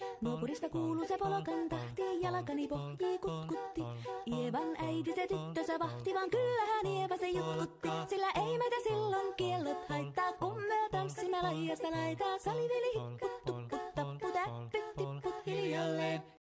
Nuopurista kuuluu se polokan tahti, jalkani pohjii kutkutti. Ievan äiti se tyttönsä vahti, vaan kyllähän Ieva se jutkutti. Sillä ei meitä silloin kiellot haittaa, kun me tanssimme laijasta laitaa. Saliveli hipput, tupput, tapput, äppyt, tipput hiljalleen.